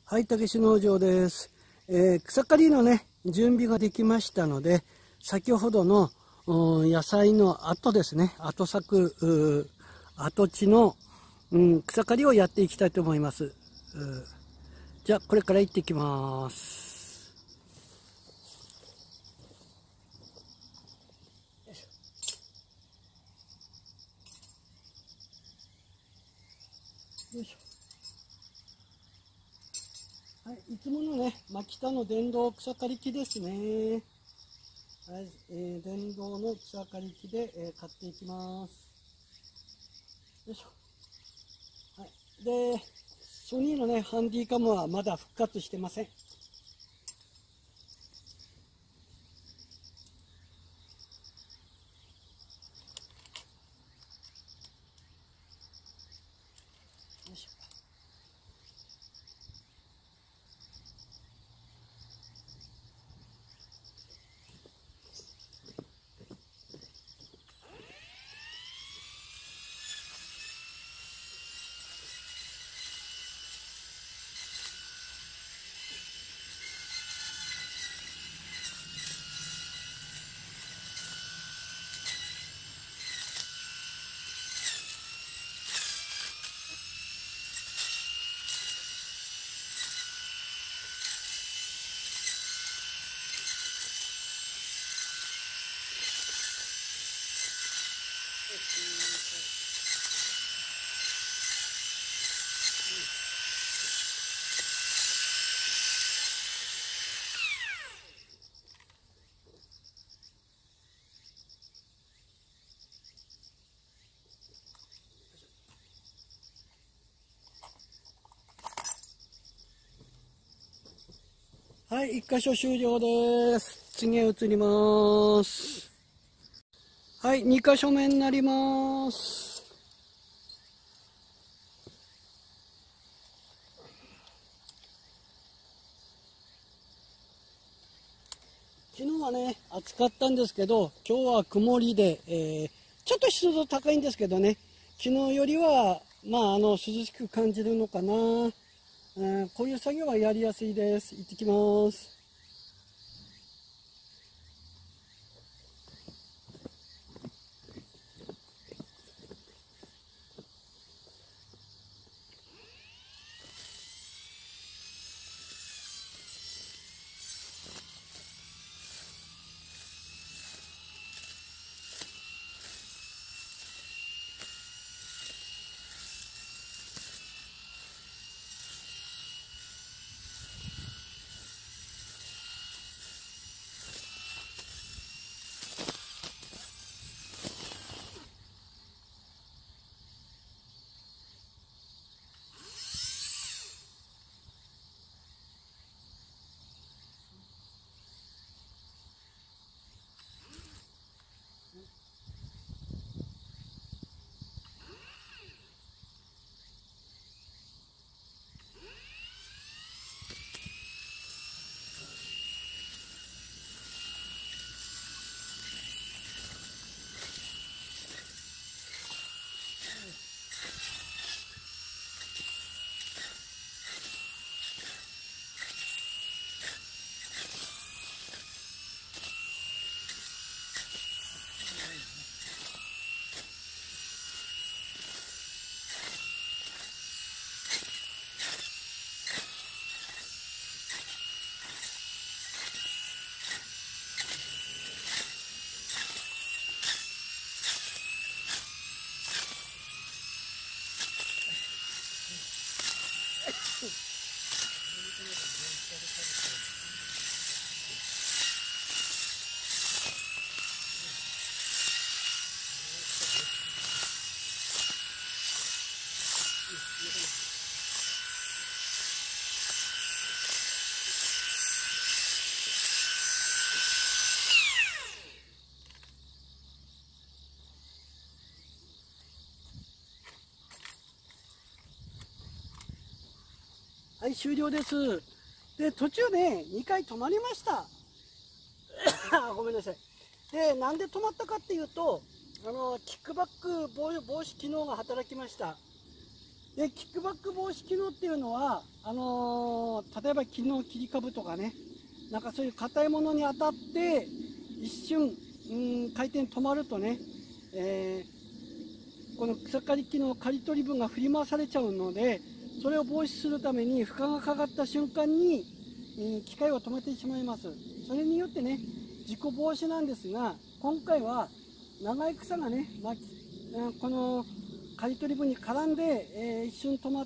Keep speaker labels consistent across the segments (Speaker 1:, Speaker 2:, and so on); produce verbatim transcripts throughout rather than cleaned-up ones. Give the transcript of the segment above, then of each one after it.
Speaker 1: はい、たけし農場です。えー、草刈りのね、準備ができましたので、先ほどの野菜の後ですね、後作、跡地の、うん、草刈りをやっていきたいと思います。じゃあ、これから行ってきます。よいしょ。はい、いつものね、真北の電動草刈り機ですね。はい、えー、電動の草刈り機で、えー、刈っていきます。よいしょ。はい、で、ソニーのね、ハンディカムはまだ復活してません。よいしょ。はい、一箇所終了です。次へ移ります。はい、二箇所目になります。昨日はね、暑かったんですけど、今日は曇りで、えー、ちょっと湿度高いんですけどね、昨日よりは、まあ、あの、涼しく感じるのかな。うん、こういう作業はやりやすいです。行ってきます。はい、終了です。で、途中ね、にかい止まりました。ごめんなさい。で、なんで止まったかっていうと、あの、キックバック防防止機能が働きました。 で、キックバック防止機能っていうのは、あのー、例えば木の切り株とかね、なんかそういう硬いものに当たって、一瞬、うん、回転止まるとね、えー、この草刈り機の刈り取り分が振り回されちゃうので、それを防止するために負荷がかかった瞬間に、うん、機械を止めてしまいます。それによってね、事故防止なんですが、今回は長い草がね、まあ、この刈り取り分に絡んで、えー、一瞬止まって、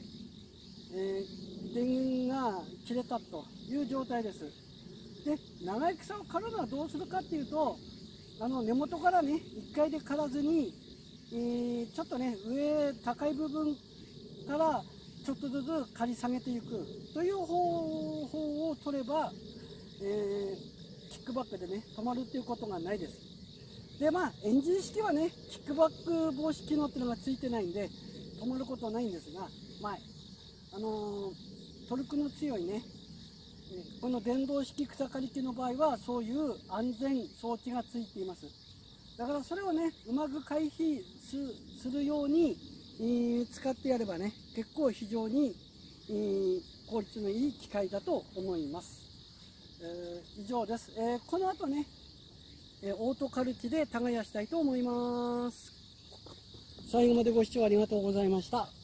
Speaker 1: えー、電源が切れたという状態です。で、長い草を刈るのはどうするかっていうと、あの根元からね、いっかいで刈らずに、えー、ちょっとね、上高い部分からちょっとずつ刈り下げていくという方法を取れば、えー、キックバックでね、止まるっていうことがないです。で、まあ、エンジン式はね、キックバック防止機能っていうのがついてないんで、止まることはないんですが、まあ、あのー、トルクの強いね、この電動式草刈り機の場合は、そういう安全装置がついています。だからそれをね、うまく回避するように、えー、使ってやればね、結構非常に、えー、効率のいい機械だと思います。えー、以上です。えー、この後ね、えー、オートカルチで耕したいと思います。最後までご視聴ありがとうございました。